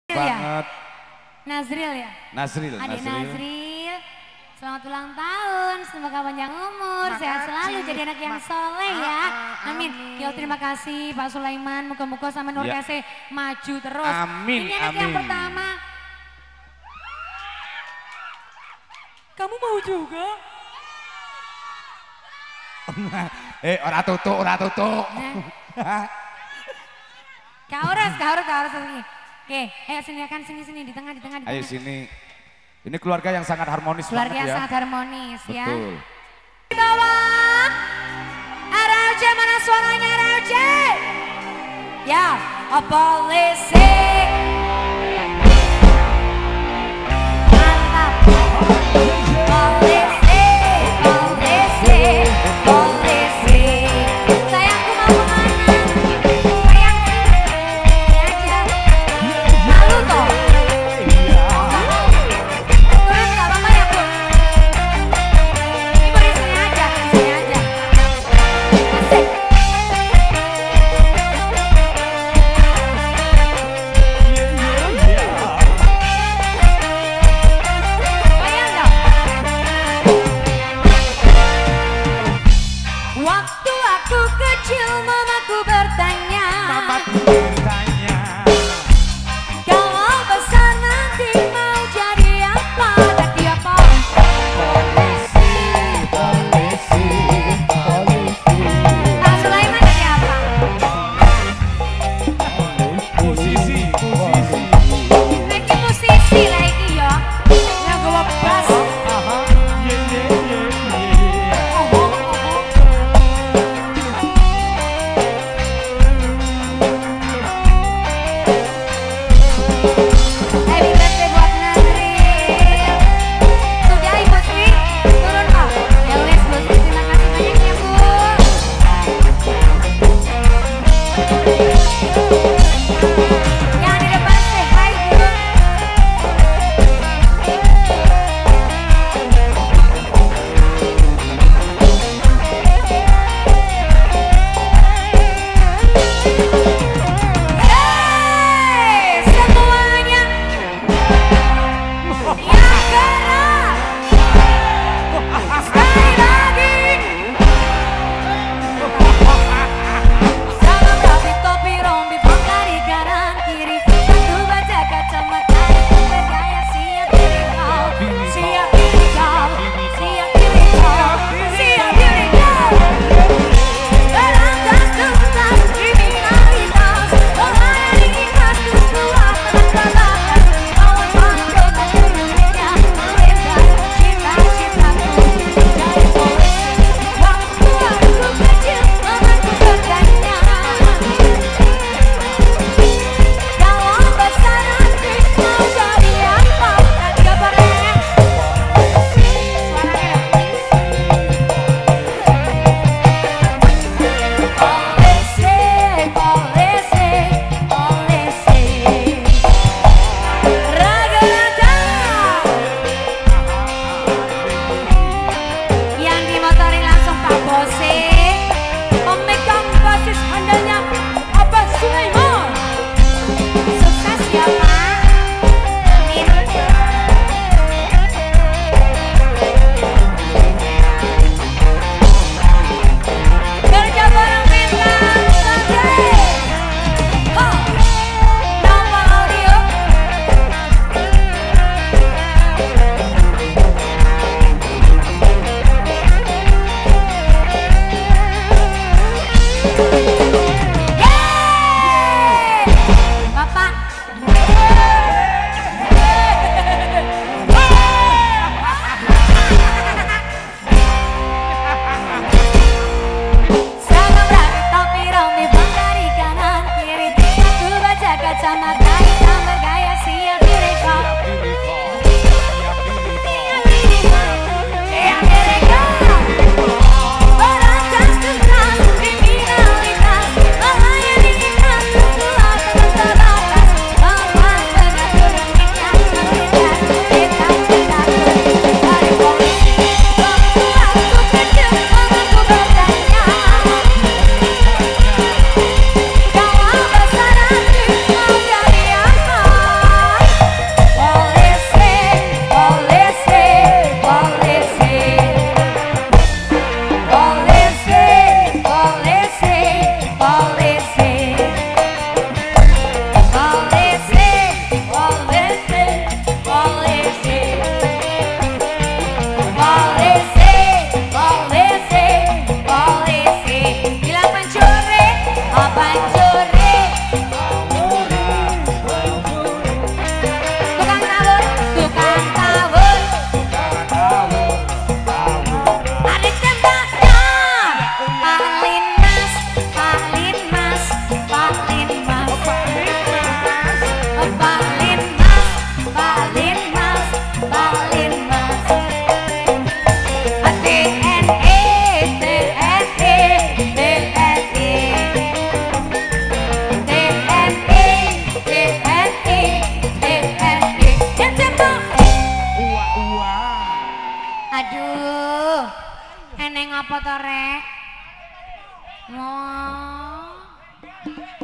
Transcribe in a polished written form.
banget. Nazril ya? Nazril. Adik Nazril. Selamat ulang tahun, semoga panjang umur, sehat selalu, jadi anak yang soleh ya. Amin. Yo terima kasih Pak Sulaiman, moga-moga sama Nur Kese maju terus. Amin. Ini anak yang pertama. Kamu mau juga? Ora tutuk, ora tutuk. Kak harus sini. Oke, ayo sini kan sini di tengah. Ayo sini. Ini keluarga yang sangat harmonis keluarga banget ya. Keluarga sangat harmonis ya. Betul. Di bawah. RLC mana suaranya RLC? Ya, polisi. Mantap. Polisi. Sayangku mau kemana? Sayang sini aja. Malu toh? Turun gak apa-apa ya Bu? Ibu di sini aja. Asik. Aduh. Eneng apa to, Rek? Oh.